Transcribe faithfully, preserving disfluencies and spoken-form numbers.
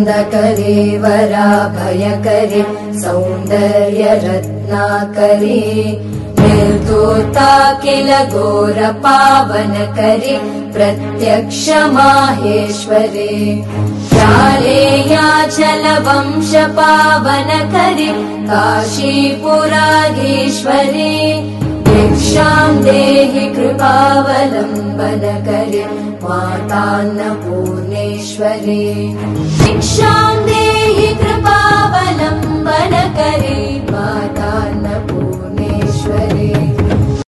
आनन्दकरे वराभयकरे सौन्दर्य रत्नाकरे निर्धूता किल घोर पावनकरे प्रत्यक्ष माहेश्वरे ज्ञानेयाचल वंश पावनकरे काशीपुराधीश्वरे भिक्षां देहि कृपावलम्बनकरे मातान्नपूर्णेश्वरे भिक्षां देहि कृपावलम्बनकरे मातान्नपूर्णेश्वरे।